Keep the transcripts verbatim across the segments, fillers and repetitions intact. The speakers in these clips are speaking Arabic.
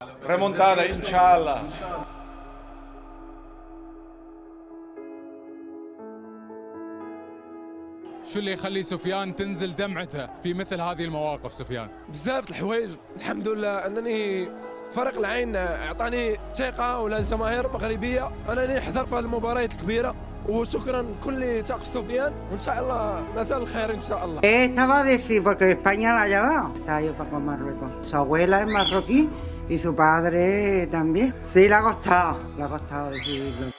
ريمونتادا ان شاء الله. شو اللي يخلي سفيان تنزل دمعته في مثل هذه المواقف سفيان؟ بزاف الحوايج، الحمد لله انني فريق العين اعطاني ثقه، ولا الجماهير المغربيه انني نحضر في هذه المباريات الكبيره، وشكرا لكل تاق سفيان، وان شاء الله مازال الخير ان شاء الله. Estaba a decir porque España la ha llevado, se ha ido para Marruecos. Su abuela es marroquí y su padre también. Sí, le ha costado, le ha costado decidirlo.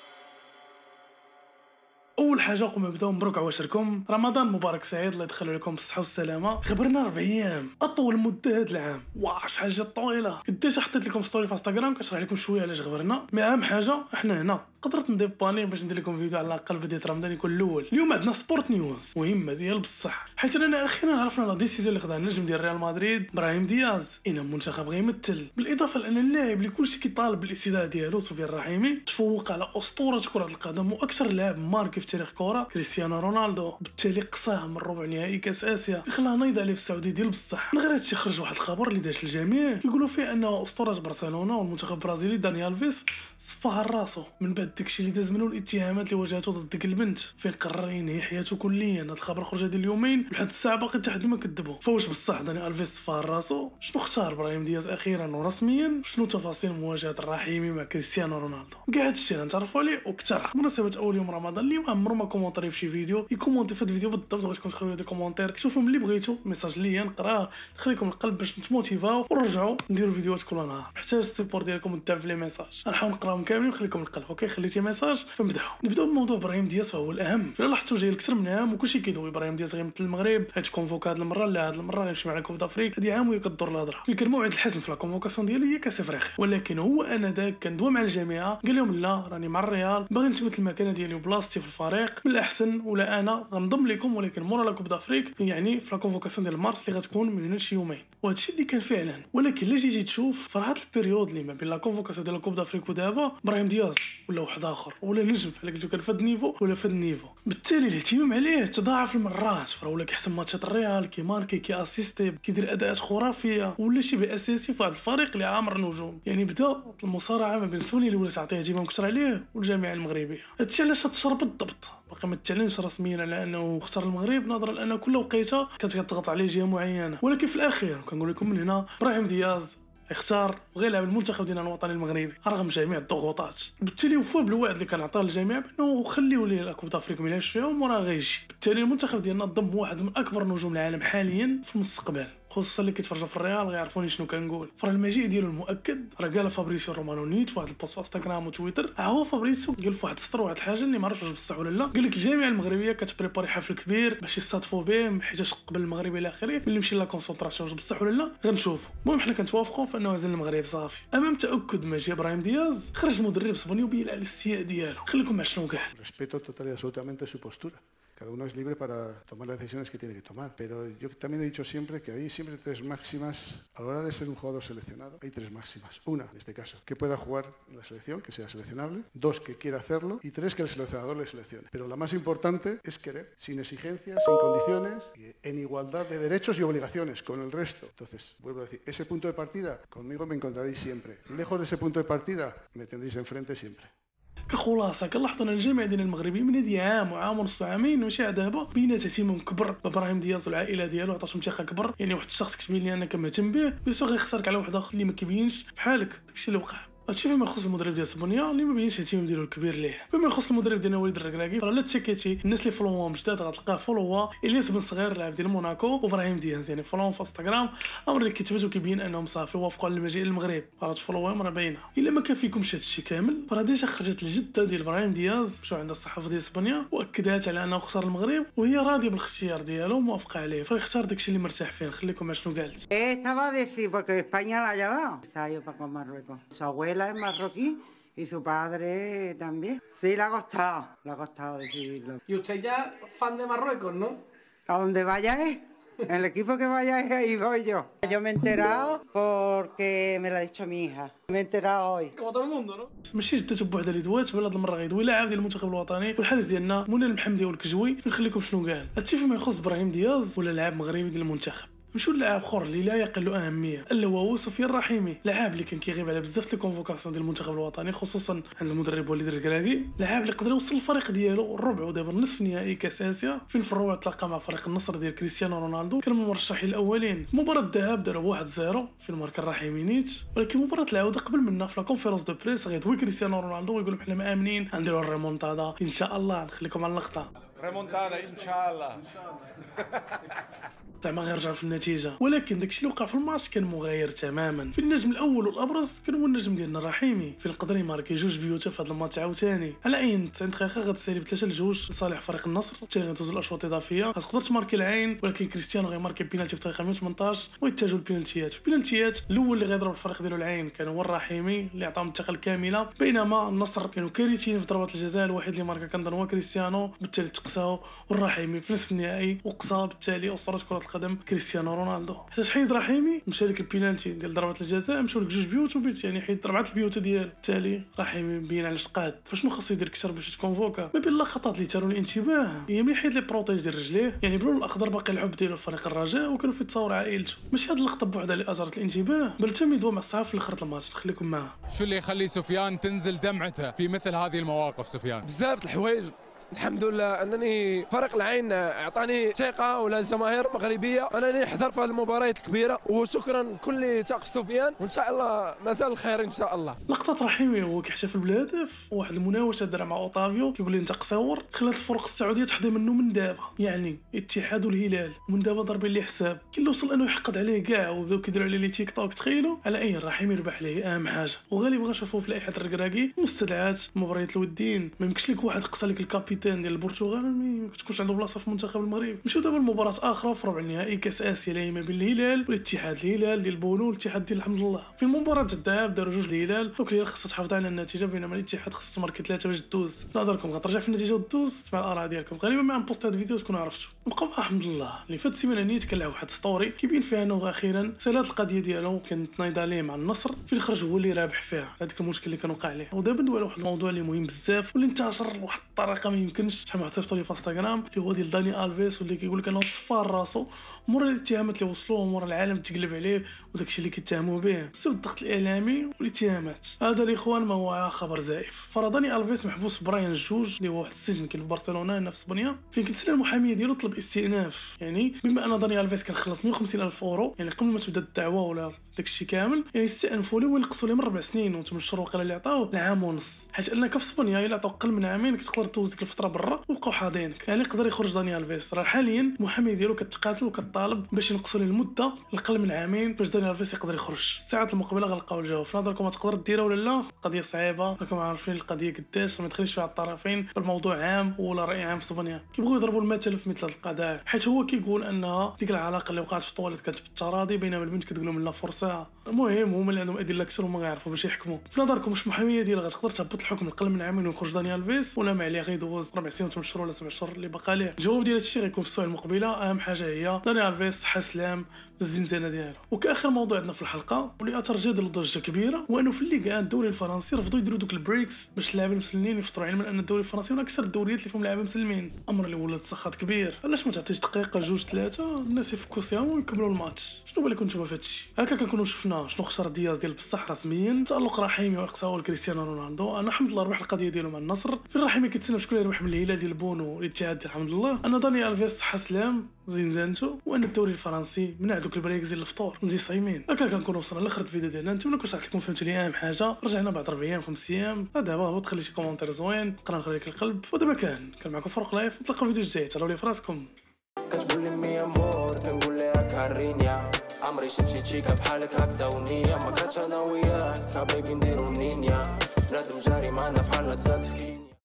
اول حاجه قبل ما نبداو مبروك عواشركم، رمضان مبارك سعيد، الله يدخل عليكم بالصحه والسلامه. خبرنا اربع ايام اطول مده هذا العام، واش شحال جات طويله. قداش حطيت لكم ستوري في انستغرام كنشرح لكم شويه علاش غبرنا، مي اهم حاجه احنا هنا قدرت ندير باني باش ندير لكم فيديو على الاقل في ديال رمضان يكون الاول. اليوم عندنا سبورت نيوز مهمه ديال بصح، حيت انا اخيرا عرفنا لا ديسيزيون اللي خداها النجم ديال ريال مدريد ابراهيم دياز ان المنتخب غيمثل، بالاضافه لان اللاعب اللي كلشي كيطالب بالاستدعاء ديالو سفيان الرحيمي تفوق على اسطوره كره القدم واكثر لاعب ماركي في تاريخ الكره كريستيانو رونالدو، بالتالي قصاه من ربع نهائي كاس اسيا اللي خلاه نايض عليه في السعوديه ديال بصح. من غير هادشي خرج واحد الخبر اللي داش الجميع كيقولوا فيه ان اسطوره برشلونه والمنتخب البرازيلي داني الفيس صفاها راسو من بعد داكشي اللي داز منه الاتهامات اللي واجهته ضد ديك البنت، فين قرر ينهي حياته كليا. هاد الخبر خرج هاد اليومين لحد الساعه باقي حتى حد ما كذبوا. فواش بصح داني الفيس صفاها راسو؟ شنو اختار ابراهيم دياز اخيرا ورسميا؟ شنو تفاصيل مواجهه الرحيمي مع كريستيانو رونالدو؟ كاع هادشي غنتعرفوا عليه وكثر. بمناسبه اول يوم رمضان اللي عمرو ما كومونطري في شي فيديو يكومونتي في هاد الفيديو بالضبط، بغيتكم تخليو لي دي كومونتير كتشوفوا ملي بغيتو ميساج ليا نقراه نخليكم القلب باش نتموتيفاو ونرجعوا نديروا فيديوهات كل نهار. محتاج السيبور ديالكم الدعم في لي ميساج، غنحاول نقراهم كاملين ونخليكم القلب. اوكي خليتي ميساج فنبداو. نبداو بموضوع ابراهيم دياز فهو الاهم. فلا لاحظتوا جاي اكثر من عام وكلشي كيدوي ابراهيم دياز غيمثل المغرب، هاد كونفوك هاد المره لا هاد المره غيمشي مع كوب دافريك. هادي عام وهي كدور الهضره في موعد الحسم في لا كونفوكاسيون ديالو هي كاس افريقيا، ولكن هو انا داك كندوي مع الجامعه قال لهم لا راني مع الريال باغي نثبت المكانه ديالي وبلاصتي في الفريق، من الاحسن ولا انا غنضم لكم ولكن مورا لا كوب دافريك، يعني في لا كونفوكاسيون ديال مارس اللي غتكون من هنا شي يومين. وهذا الشيء اللي كان فعلا. ولكن لا جيتي تشوف في هاد البيريود اللي ما بين لا كونفوكاسيون ديال كوب دافريك ودابا ابراهيم دياز ولا واحد اخر ولا نجم بحال قلت كان فهاد النيفو ولا فهاد النيفو، بالتالي الاهتمام عليه تضاعف المرات. فراه ولا كيحسن ماتشات الريال كيماركي كي اسيستي كيدير اداءات خرافيه ولا شي اساسي في واحد الفريق اللي عامر نجوم. يعني بدا المصارعه ما بين سوني اللي ولات تعطيه اهتمام كثر عليه والجامعه المغربيه. هادشي علاش هتشرب بالضبط باقي ما تعلنش رسميا على انه اختار المغرب، نظرا لان كل وقيته كانت كتضغط عليه جهه معينه. ولكن في الاخير كنقول لكم من هنا ابراهيم دياز اختار وغيلعب المنتخب ديالنا الوطني المغربي رغم جميع الضغوطات. بالتالي وفى بالوعد اللي كان عطاه للجميع بانه خليو ليه لاكوب دافريك ما يلعبش فيهم وراه غيجي. بالتالي المنتخب ديالنا ضم واحد من اكبر نجوم العالم حاليا في المستقبل، خصوصا اللي كيتفرجوا في الريال غيعرفوني شنو كنقول. فرا المجيء ديالو المؤكد راه قال فابريسيو رومانو نيت في واحد البوست انستغرام وتويتر. ها هو فابريسيو قال في واحد السطر واحد الحاجه اللي ما عرفتش واش بصح ولا لا، قال لك الجامعه المغربيه كتبريباري حفل كبير باش يصادفوا به حيت قبل المغرب الى اخره. ملي نمشي لا كونسونطراسيون واش بصح ولا لا غنشوفوا. المهم حنا كنتوافقوا في انه عزل المغرب صافي. امام تاكد مجيء ابراهيم دياز خرج مدرب اسباني وبين على الاستياء ديالو. خليكم مع شنو قال. Respeto total y absolutamente su postura. Cada uno es libre para tomar las decisiones que tiene que tomar, pero yo también he dicho siempre que hay siempre tres máximas a la hora de ser un jugador seleccionado. Hay tres máximas. Una, en este caso, que pueda jugar en la selección, que sea seleccionable. Dos, que quiera hacerlo. Y tres, que el seleccionador le seleccione. Pero la más importante es querer, sin exigencias, sin condiciones, en igualdad de derechos y obligaciones con el resto. Entonces, vuelvo a decir, ese punto de partida, conmigo me encontraréis siempre. Lejos de ese punto de partida, me tendréis enfrente siempre. كخلاصه كنلاحظوا ان الجامعه ديالنا المغربي من هادي عام وعام ونص عامين ماشي دابا بينات اهتمام كبر بابراهيم دياز والعائله ديالو، عطاتهم ثقه كبر. يعني واحد الشخص كتبين لي انك مهتم به بيسو غيخسرك على واحد اخر اللي ما كيبينش بحالك. داكشي اللي وقع. هادشي فيما يخص المدرب ديال اسبانيا اللي ما بينش الاهتمام ديالو الكبير ليه. فيما يخص المدرب ديالنا وليد الركراكي راه لا تشيكيتي الناس اللي فولوهم جداد غتلقاه فولوا الياس بن صغير لاعب ديال موناكو وابراهيم دياز، يعني فولوهم في انستغرام امر اللي كيتبت وكيبين انهم صافي وافقوا على المجيء للمغرب. راه تفولوهم راه باينه. الا ما كان فيكمش هادشي كامل فراه ديجا خرجت الجده ديال ابراهيم دياز مشاو عند الصحافه ديال اسبانيا واكدات على انه اختار المغرب وهي راضيه بالاختيار ديالو موافقه عليه. فاختار داكشي اللي مرتاح فيه. خليكم مع شنو قالت. Estaba a decir porque España la ha llevado, se ha ido para Marruecos. Su abuela es marroquí y su padre también. Sí, le ha costado, le ha costado decidirlo. Y usted ya fan de Marruecos, ¿no? A donde vaya es, el equipo que vaya es, ahí voy yo. Yo me he enterado porque me lo ha dicho mi hija. Me he enterado hoy. Como todo el mundo, ¿no? ماشي جدته بوحدها اللي دوات بل هاد المره غيدوي لاعب ديال المنتخب الوطني والحارس ديالنا منى المحمدي والكجوي. نخليكم شنو قال. هادشي فيما يخص ابراهيم دياز ولا لاعب مغربي ديال المنتخب. نمشيو للاعب اخر اللي لا يقل اهميه الا هو سفيان الرحيمي، لاعب اللي كان كيغيب على بزاف لي كونفوكاسيون ديال المنتخب الوطني خصوصا عند المدرب وليد الكراكي، لاعب اللي قدر يوصل الفريق ديالو الربع ودابا النصف نهائي كاس اسيا فين في الربع تلاقى مع فريق النصر ديال كريستيانو رونالدو، كانوا من المرشحين الاولين. في مباراه الذهاب داروا واحد صفر فين مارك الرحيمي نيت، ولكن مباراه العوده قبل منها في لا كونفيرونس دو بريس غيدوي كريستيانو رونالدو ويقول لهم حنا مامنين غنديروا الريمونتادا ان شاء الله. نخليكم على اللقطه. ريمونتادا ان شاء الله. زعما غيرجعوا في النتيجه، ولكن داكشي اللي وقع في الماتش كان مغاير تماما. في النجم الاول والابرز كان هو النجم ديالنا الرحيمي في القدر يماركي جوج بيوتا في هذا الماتش عاوتاني. على اين تسعين دقيقه غتسالي بثلاثه لجوج لصالح فريق النصر، حتى غيدوزو الاشواط الاضافيه غتقدر تماركي العين، ولكن كريستيانو غيماركي بينالتي في الدقيقه مية وثمنطاش ويتجهوا البينالتيات. في البينالتيات الاول اللي غيضرب الفريق ديالو العين كان هو الرحيمي اللي عطاهم الثقه الكامله، بينما النصر كانوا كارثيين في ضربات الجزاء. الوحيد اللي ماركا كنظن هو كريستيانو، بالتالي تقساو والرحيمي في نصف النهائي وقصا بالتالي اسطوره كره القدم كريستيانو رونالدو. حيت حيد رحيمي مشى لك البينالتي ديال ضربات الجزاء، مشاو لك جوج بيوت وبيت يعني حيد اربعه البيوت ديالو، بالتالي رحيمي مبين على شقاد. فشنو خاصو يدير اكثر باش يتكونفوكا؟ ما بين اللقطات اللي تاروا الانتباه هي ملي حيد لي بروتيج ديال رجليه، يعني بلون الاخضر باقي الحب ديالو فريق الرجاء وكانوا في تصاور عائلته. ماشي هاد اللقطه بوحدها اللي اثارت الانتباه، بل تم يدوى مع الصحافه في الاخر الماتش. نخليكم معاه. شو اللي يخلي سفيان تنزل دمعته في مثل هذه المواقف سفيان؟ بزاف الحوايج. الحمد لله انني فريق العين اعطاني ثقه ولا الجماهير المغربيه انني نحضر في هذه المباريات الكبيره، وشكرا كل تاق سفيان، وان شاء الله مازال الخير ان شاء الله. لقطه رحيمي هو كيحتفل بالهدف، واحد المناوشه دارها مع اوطافيو كيقول لي انت قصور، خلات الفرق السعوديه تحظي منه من دابا، يعني الاتحاد والهلال ومن دابا ضربين ليه حساب. كي اللي وصل انه يحقد عليه كاع وبداو كيديروا عليه لي تيك توك. تخيلوا على اي الرحيمي ربح عليه اهم حاجه، وغالبا غنشوفوه في لائحه الركراكي مستدعات مباريات الودين. ما يمكنش لك واحد قصى لك الكابيتان ديال البرتغال ما كتكونش عنده بلاصه في منتخب المغرب. مشيو دابا لمباراه اخرى في ربع النهائي كاس اسيا اللي هي ما بين الهلال والاتحاد، الهلال ديال بونو والاتحاد ديال الحمد لله. في مباراه الذهاب داروا جوج الهلال، دونك الهلال خاصها تحافظ على النتيجه، بينما الاتحاد خاصها تماركي ثلاثه باش تدوز. نظركم غترجع في النتيجه وتدوز؟ تسمع الاراء ديالكم غالبا مع بوست هذا الفيديو تكونوا عرفتوا. نبقاو مع الحمد لله اللي فات السيمانه نيت كنلعب واحد ستوري كيبين فيها انه اخيرا سال هاد القضيه ديالو كانت نايضه ليه مع النصر، في الخرج هو اللي رابح فيها هذاك المشكل اللي كان وقع عليه. ودابا ندوي على واحد الموضوع اللي مهم بزاف واللي انتشر بواحد الطريقه ما يمكنش. شحال من واحد صيفطوا لي في انستغرام اللي هو ديال داني الفيس واللي كيقول لك انه صفار راسو مور الاتهامات اللي وصلوه مور العالم تقلب عليه وداكشي اللي كيتهموا به بسبب الضغط الاعلامي والاتهامات. هذا الاخوان ما هو خبر زائف. فرضاني الفيس محبوس في براين الجوج اللي هو واحد السجن كاين في برشلونه هنا في اسبانيا، فين كانت المحاميه ديالو طلب استئناف. يعني بما ان داني الفيس كان خلص مية وخمسين الف اورو يعني قبل ما تبدا الدعوه ولا داكشي كامل، يعني استأنفوا له ونقصوا له من ربع سنين، وانتم الشروق اللي عطاوه العام ونص، حيت انك في اسبانيا الا عطاو اقل من عامين كتقدر دوز ديك الفتره برا ويبقاو حاضينك. يعني يقدر يخرج داني الفيس. راه حاليا المحاميه ديالو كتقاتل وكطالب باش ينقصوا له المده الاقل من عامين باش داني الفيس يقدر يخرج. الساعات المقبله غنلقاو الجواب. في نظركم تقدر ديرها ولا لا؟ قضيه صعيبه، راكم عارفين القضيه قداش ما تخليش فيها الطرفين بالموضوع عام ولا راي عام في اسبانيا كيبغيو يضربوا المثل في مثل هذه القضايا، حيت هو كيقول ان ديك العلاقه اللي وقعت في الطواليت كانت بالتراضي، بينما البنت كتقول لهم لا فرصه. المهم هما اللي عندهم ادله اكثر وما غيعرفوا باش يحكموا. في نظركم واش المحاميه ديالها غتقدر تهبط الحكم اقل من عامين ويخرج داني الفيس، ولا ما عليه غيدوز ربع سنين وثمان شهور ولا سبع شهور اللي باقا ليه؟ الجواب ديال هادشي غيكون في السؤال المقبله. اهم حاجه هي داني الفيس صحه سلام الزنزانه ديالو. وكاخر موضوع عندنا في الحلقه واللي اثار جدل وضجه كبيره، وانه في الليغا الدوري الفرنسي رفضوا يديروا دوك البريكس باش اللاعبين المسلمين يفطروا، علما ان الدوري الفرنسي من اكثر الدوريات اللي فيهم لاعبين مسلمين، امر اللي ولات سخط كبير. علاش ما تعطيش دقيقه جوج ثلاثه الناس يفكوا صيام ويكملوا الماتش؟ شنو بالك نتوما في هادشي؟ هكا كنكونوا شفنا شنو خسر دياز ديال بصح رسميا تالق رحيمي واقصاء لكريستيانو رونالدو. انا الحمد لله ربح القضيه ديالو مع النصر. في الرحيمي كيتسنى شكون يربح من الهلال ديال بونو والاتحاد ديال الحمد لله. انا داني الفيس صحه سلام زنزانته، وان الدوري الفرنسي منع دوك البريكس ديال الفطور نجي صايمين. هكا كنكونوا وصلنا لاخر الفيديو ديالنا. نتمنى كون شرحت لكم فهمتوا لي اهم حاجه. رجعنا بعد اربع ايام خمس ايام. دابا هبط خلي شي كومونتير زوين نقرا نخلي لك القلب. ودابا كان كان معكم فاروق لايف. نتلاقاو فيديو جاي. تهلاو لي في راسكم. كتقول لي مي امور كنقول لها كارينيا، عمري شفت شي تشيكا بحالك هكدا ونيه، ما كانتش انا وياك كبيبي نديرو نينيا، بنادم جاري معنا فحالنا تزاد في كينيا.